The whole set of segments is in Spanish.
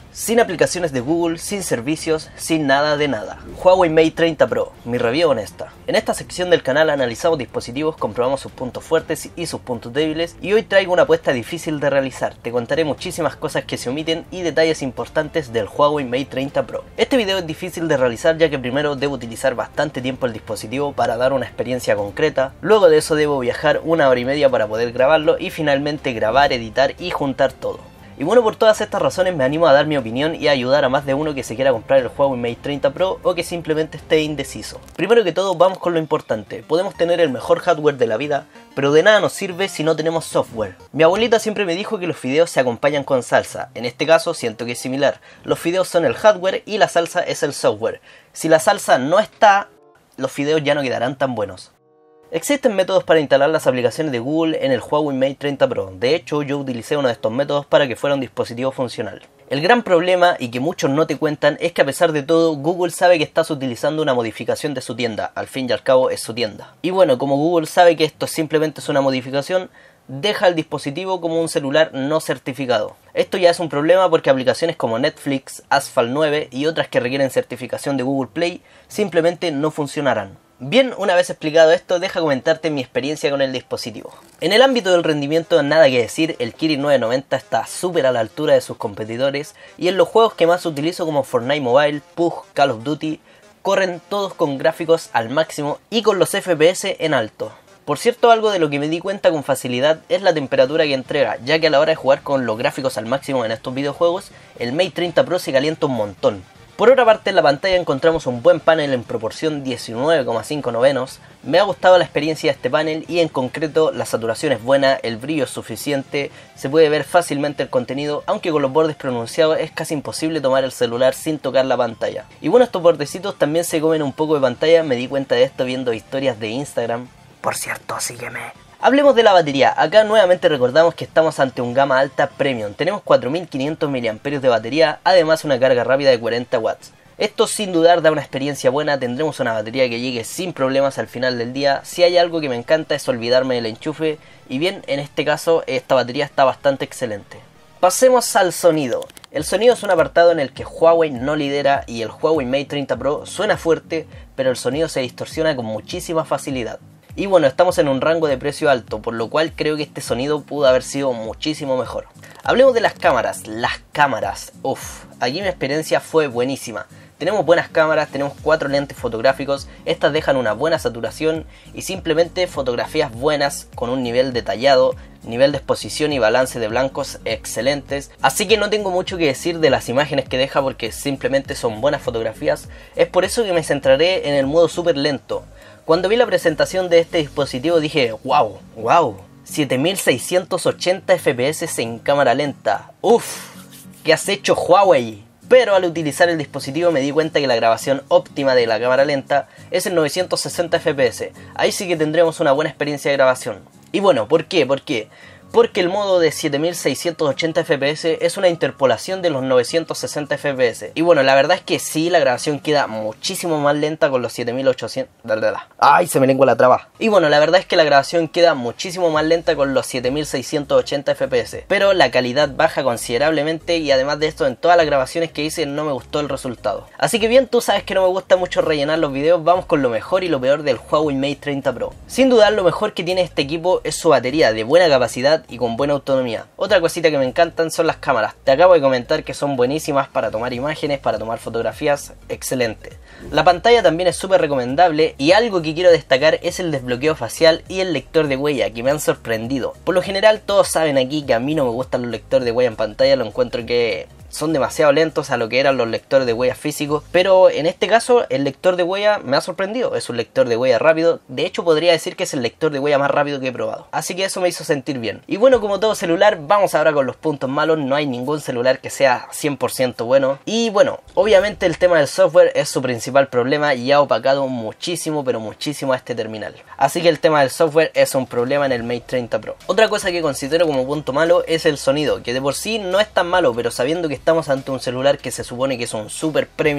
Sin aplicaciones de Google, sin servicios, sin nada de nada. Huawei Mate 30 Pro, mi review honesta. En esta sección del canal analizamos dispositivos, comprobamos sus puntos fuertes y sus puntos débiles, y hoy traigo una apuesta difícil de realizar. Te contaré muchísimas cosas que se omiten y detalles importantes del Huawei Mate 30 Pro. Este video es difícil de realizar ya que primero debo utilizar bastante tiempo el dispositivo para dar una experiencia concreta, luego de eso debo viajar 1 hora y media para poder grabarlo y finalmente grabar, editar y juntar todo. Y bueno, por todas estas razones me animo a dar mi opinión y a ayudar a más de uno que se quiera comprar el Huawei Mate 30 Pro o que simplemente esté indeciso. Primero que todo, vamos con lo importante. Podemos tener el mejor hardware de la vida, pero de nada nos sirve si no tenemos software. Mi abuelita siempre me dijo que los fideos se acompañan con salsa. En este caso siento que es similar. Los fideos son el hardware y la salsa es el software. Si la salsa no está, los fideos ya no quedarán tan buenos. Existen métodos para instalar las aplicaciones de Google en el Huawei Mate 30 Pro. De hecho, yo utilicé uno de estos métodos para que fuera un dispositivo funcional. El gran problema, y que muchos no te cuentan, es que a pesar de todo, Google sabe que estás utilizando una modificación de su tienda. Al fin y al cabo es su tienda. Y bueno, como Google sabe que esto simplemente es una modificación, deja el dispositivo como un celular no certificado. Esto ya es un problema porque aplicaciones como Netflix, Asphalt 9 y otras que requieren certificación de Google Play simplemente no funcionarán. Bien, una vez explicado esto, deja comentarte mi experiencia con el dispositivo. En el ámbito del rendimiento, nada que decir, el Kirin 990 está súper a la altura de sus competidores y en los juegos que más utilizo como Fortnite Mobile, PUBG, Call of Duty, corren todos con gráficos al máximo y con los FPS en alto. Por cierto, algo de lo que me di cuenta con facilidad es la temperatura que entrega, ya que a la hora de jugar con los gráficos al máximo en estos videojuegos, el Mate 30 Pro se calienta un montón. Por otra parte, en la pantalla encontramos un buen panel en proporción 19,5 novenos. Me ha gustado la experiencia de este panel y en concreto la saturación es buena, el brillo es suficiente, se puede ver fácilmente el contenido, aunque con los bordes pronunciados es casi imposible tomar el celular sin tocar la pantalla. Y bueno, estos bordecitos también se comen un poco de pantalla, me di cuenta de esto viendo historias de Instagram. Por cierto, sígueme. Hablemos de la batería. Acá nuevamente recordamos que estamos ante un gama alta premium. Tenemos 4500 mAh de batería, además una carga rápida de 40 watts. Esto sin dudar da una experiencia buena, tendremos una batería que llegue sin problemas al final del día. Si hay algo que me encanta es olvidarme del enchufe, y bien, en este caso esta batería está bastante excelente. Pasemos al sonido. El sonido es un apartado en el que Huawei no lidera y el Huawei Mate 30 Pro suena fuerte, pero el sonido se distorsiona con muchísima facilidad. Y bueno, estamos en un rango de precio alto, por lo cual creo que este sonido pudo haber sido muchísimo mejor. Hablemos de las cámaras. Aquí mi experiencia fue buenísima. Tenemos buenas cámaras, tenemos 4 lentes fotográficos, estas dejan una buena saturación y simplemente fotografías buenas con un nivel detallado, nivel de exposición y balance de blancos excelentes. Así que no tengo mucho que decir de las imágenes que deja porque simplemente son buenas fotografías. Es por eso que me centraré en el modo súper lento. Cuando vi la presentación de este dispositivo dije, wow, 7680 FPS en cámara lenta. ¿Qué has hecho, Huawei? Pero al utilizar el dispositivo me di cuenta que la grabación óptima de la cámara lenta es en 960 FPS. Ahí sí que tendremos una buena experiencia de grabación. Y bueno, ¿por qué? Porque el modo de 7680 FPS es una interpolación de los 960 FPS. Y bueno, la verdad es que sí, la grabación queda muchísimo más lenta con los 7800... ¡Ay, se me lengua la traba! Y bueno, la verdad es que la grabación queda muchísimo más lenta con los 7680 FPS. Pero la calidad baja considerablemente y además de esto, en todas las grabaciones que hice no me gustó el resultado. Así que bien, tú sabes que no me gusta mucho rellenar los videos, vamos con lo mejor y lo peor del Huawei Mate 30 Pro. Sin dudar, lo mejor que tiene este equipo es su batería de buena capacidad y con buena autonomía. Otra cosita que me encantan son las cámaras. Te acabo de comentar que son buenísimas para tomar imágenes, para tomar fotografías, excelente. La pantalla también es súper recomendable y algo que quiero destacar es el desbloqueo facial y el lector de huella que me han sorprendido. Por lo general todos saben aquí que a mí no me gustan los lectores de huella en pantalla, lo encuentro que son demasiado lentos a lo que eran los lectores de huella físicos, pero en este caso el lector de huella me ha sorprendido, es un lector de huella rápido, de hecho podría decir que es el lector de huella más rápido que he probado, así que eso me hizo sentir bien. Y bueno, como todo celular, vamos ahora con los puntos malos, no hay ningún celular que sea 100% bueno, y bueno, obviamente el tema del software es su principal problema y ha opacado muchísimo, pero muchísimo a este terminal, así que el tema del software es un problema en el Mate 30 Pro. Otra cosa que considero como punto malo es el sonido, que de por sí no es tan malo, pero sabiendo que estamos ante un celular que se supone que es un super premium,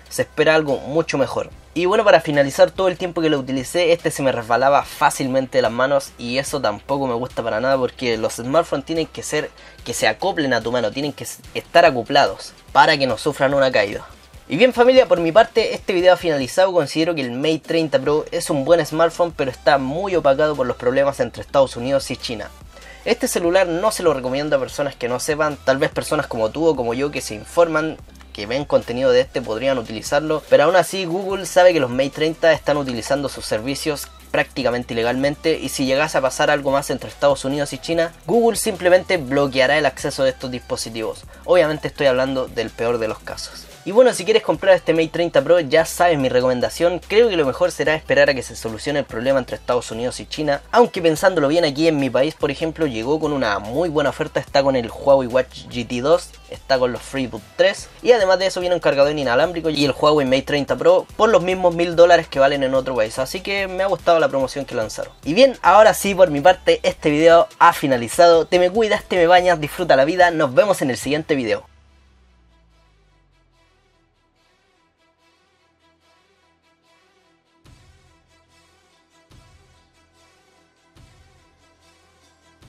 se espera algo mucho mejor. Y bueno, para finalizar, todo el tiempo que lo utilicé, este se me resbalaba fácilmente de las manos y eso tampoco me gusta para nada, porque los smartphones tienen que ser que se acoplen a tu mano, tienen que estar acoplados para que no sufran una caída. Y bien familia, por mi parte este video ha finalizado. Considero que el Mate 30 Pro es un buen smartphone, pero está muy opacado por los problemas entre Estados Unidos y China. Este celular no se lo recomiendo a personas que no sepan, tal vez personas como tú o como yo que se informan, que ven contenido de este podrían utilizarlo, pero aún así Google sabe que los Mate 30 están utilizando sus servicios prácticamente ilegalmente, y si llegase a pasar algo más entre Estados Unidos y China, Google simplemente bloqueará el acceso de estos dispositivos. Obviamente estoy hablando del peor de los casos. Y bueno, si quieres comprar este Mate 30 Pro, ya sabes mi recomendación. Creo que lo mejor será esperar a que se solucione el problema entre Estados Unidos y China, aunque pensándolo bien, aquí en mi país por ejemplo llegó con una muy buena oferta. Está con el Huawei Watch GT 2, está con los FreeBoot 3 y además de eso viene un cargador inalámbrico y el Huawei Mate 30 Pro por los mismos $1000 que valen en otro país, así que me ha gustado la promoción que lanzaron. Y bien, ahora sí, por mi parte este video ha finalizado. Te me cuidas, te me bañas, disfruta la vida, nos vemos en el siguiente video.